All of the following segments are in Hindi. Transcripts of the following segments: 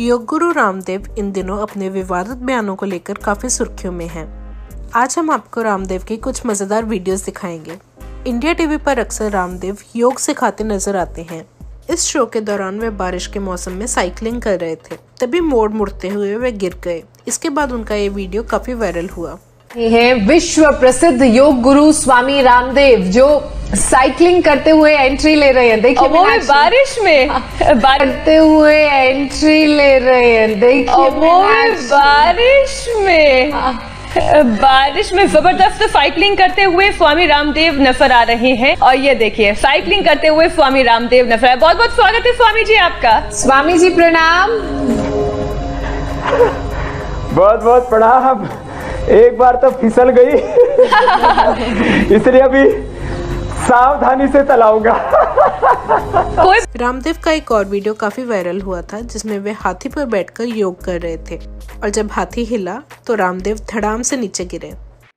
योग गुरु रामदेव इन दिनों अपने विवादित बयानों को लेकर काफी सुर्खियों में हैं। आज हम आपको रामदेव की कुछ मजेदार वीडियोस दिखाएंगे। इंडिया टीवी पर अक्सर रामदेव योग सिखाते नजर आते हैं। इस शो के दौरान वे बारिश के मौसम में साइकिलिंग कर रहे थे, तभी मोड़ मुड़ते हुए वे गिर गए। इसके बाद उनका ये वीडियो काफी वायरल हुआ। है विश्व प्रसिद्ध योग गुरु स्वामी रामदेव जो साइकिलिंग करते हुए एंट्री ले रहे हैं। देखिए वो बारिश में करते हुए एंट्री ले रहे हैं। देखिए वो बारिश में जबरदस्त साइकिलिंग करते हुए स्वामी रामदेव नजर आ रहे हैं। और ये देखिए साइकिलिंग करते हुए स्वामी रामदेव नजर आए। बहुत बहुत स्वागत है स्वामी जी आपका। स्वामी जी प्रणाम। बहुत बहुत प्रणाम। एक बार तो फिसल गई इसलिए अभी सावधानी से चलाऊंगा। रामदेव का एक और वीडियो काफी वायरल हुआ था, जिसमें वे हाथी पर बैठकर योग कर रहे थे और जब हाथी हिला तो रामदेव धड़ाम से नीचे गिरे।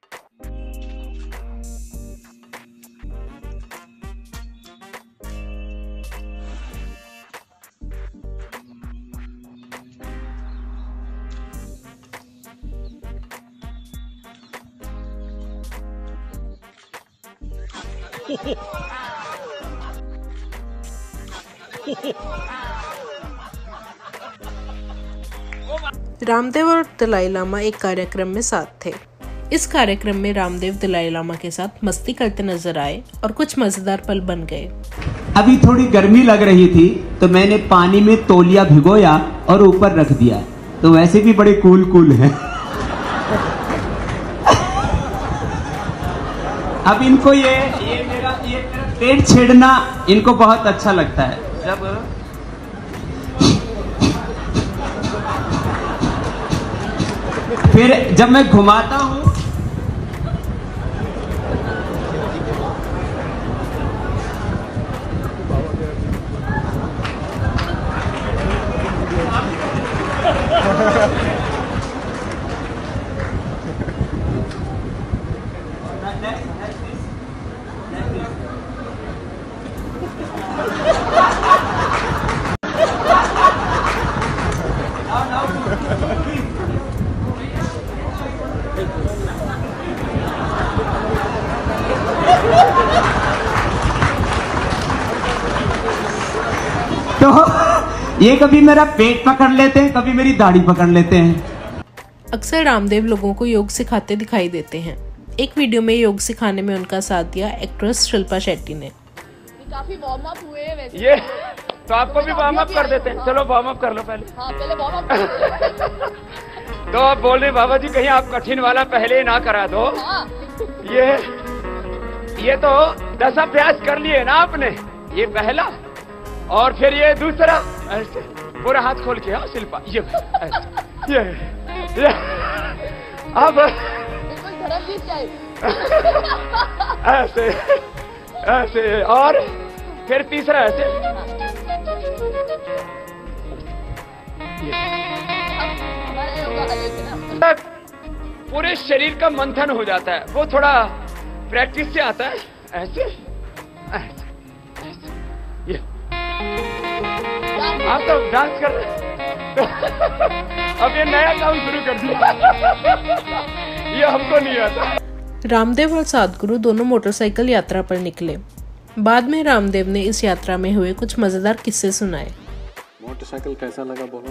रामदेव और दलाई लामा एक कार्यक्रम में साथ थे। इस कार्यक्रम में रामदेव दलाई लामा के साथ मस्ती करते नजर आए और कुछ मजेदार पल बन गए। अभी थोड़ी गर्मी लग रही थी तो मैंने पानी में तौलिया भिगोया और ऊपर रख दिया, तो वैसे भी बड़े कूल है। अब इनको ये मेरा पेट छेड़ना इनको बहुत अच्छा लगता है। फिर जब मैं घुमाता हूं तो ये कभी मेरा पेट पकड़ लेते हैं, कभी मेरी दाढ़ी पकड़ लेते हैं। अक्सर रामदेव लोगों को योग सिखाते दिखाई देते हैं। एक वीडियो में योग सिखाने में उनका साथ दिया एक्ट्रेस शिल्पा शेट्टी ने। काफी वार्म अप हुए हैं वैसे। ये तो आपको भी वार्म अप कर देते हैं। चलो वार्म अप कर लो पहले। हाँ, पहले वार्म अप। तो आप बोल रहे बाबा जी कहीं आप कठिन वाला पहले ना करा दो। हाँ। ये तो 10 अभ्यास कर लिए ना आपने, ये पहला और फिर ये दूसरा। ऐसे पूरा हाथ खोल के। हाँ शिल्पा ये अब ऐसे ऐसे और फिर तीसरा ऐसे। पूरे शरीर का मंथन हो जाता है, वो थोड़ा प्रैक्टिस से आता है। ऐसे ऐसे ऐसे ये आप तो डांस कर रहे अब ये नया काम शुरू कर दिया ये हमको नहीं आता। रामदेव और सद्गुरु दोनों मोटरसाइकिल यात्रा पर निकले। बाद में रामदेव ने इस यात्रा में हुए कुछ मजेदार किस्से सुनाए। मोटरसाइकिल कैसा लगा बोलो।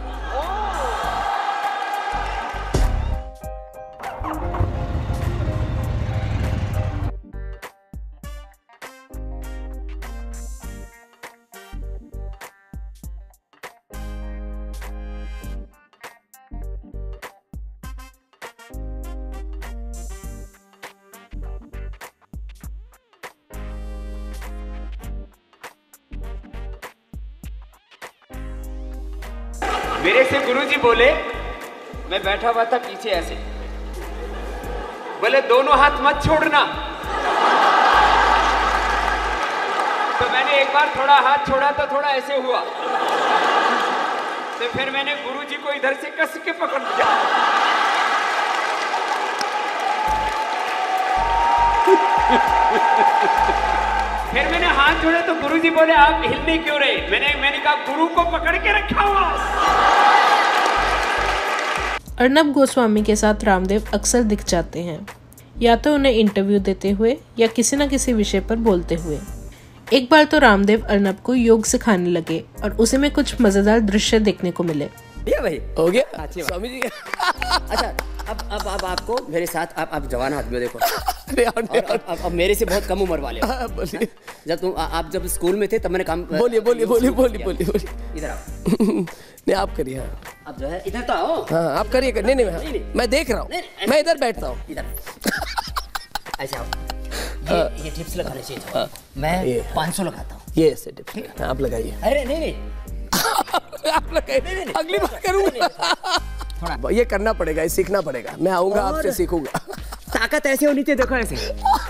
मेरे से गुरुजी बोले, मैं बैठा हुआ था पीछे ऐसे, बोले दोनों हाथ मत छोड़ना। तो मैंने एक बार थोड़ा हाथ छोड़ा तो थोड़ा ऐसे हुआ, तो फिर मैंने गुरुजी को इधर से कस के पकड़ लिया। फिर मैंने हाथ जोड़े तो गुरुजी बोले आप हिलने क्यों रहे? मैंने कहा गुरु को पकड़ के रखा हुआ। अर्नब गोस्वामी के साथ रामदेव अक्सर दिख जाते हैं, या तो उन्हें इंटरव्यू देते हुए या किसी न किसी विषय पर बोलते हुए। एक बार तो रामदेव अर्नब को योग सिखाने लगे और उसी में कुछ मजेदार दृश्य देखने को मिले। ये भाई हो गया स्वामी जी। अच्छा अब आपको मेरे साथ आप जवान आदमी हो, देखो अब मेरे से बहुत कम उम्र वाले हो। जब आप जब स्कूल में थे तब मैंने काम बोलिए इधर आओ। नहीं आप करिए। अब जो है इधर तो आओ। हाँ आप करिए। नहीं मैं देख रहा हूँ, मैं इधर बैठता हूँ। इधर ऐसे आओ। ये टिप्स लगाने चाहिए। मैं 500 लगाता हूँ। ये ऐसे टिप्स आप लगाइए। अरे नहीं आप लगाइए, अगली बार करूँगा। ये करना पड़ेगा, ये सीखना पड़ेगा। मैं आऊंगा आपसे सीखूंगा। ताकत ऐसे होनी चाहिए, देखो ऐसे।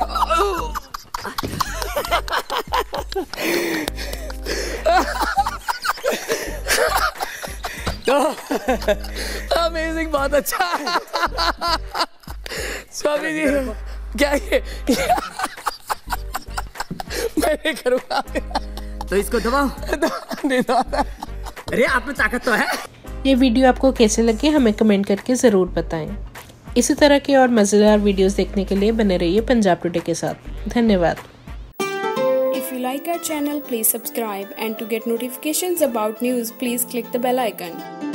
तो अमेजिंग, बहुत अच्छा। स्वामी जी क्या ये मैं नहीं करूँगा। तो इसको दबाओ। अरे आप में ताकत तो है। ये वीडियो आपको कैसे लगे हमें कमेंट करके ज़रूर बताएं। इसी तरह के और मज़ेदार वीडियोस देखने के लिए बने रहिए पंजाब टुडे के साथ। धन्यवाद। If you like our channel, please subscribe, and to get notifications about news, please click the bell icon.